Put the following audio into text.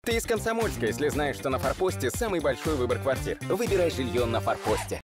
Ты из Комсомольска, если знаешь, что на Форпосте самый большой выбор квартир. Выбирай жилье на Форпосте.